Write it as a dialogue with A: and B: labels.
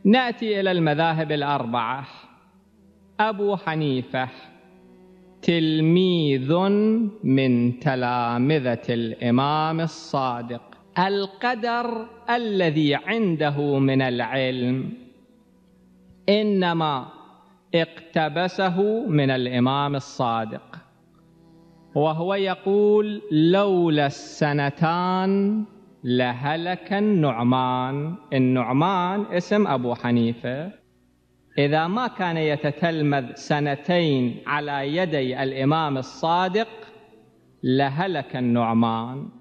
A: نأتي إلى المذاهب الأربعة. أبو حنيفة تلميذ من تلامذة الإمام الصادق، القدر الذي عنده من العلم إنما اقتبسه من الإمام الصادق، وهو يقول: لولا السنتان لهلك النعمان. النعمان اسم أبو حنيفة، إذا ما كان يتتلمذ سنتين على يدي الإمام الصادق لهلك النعمان.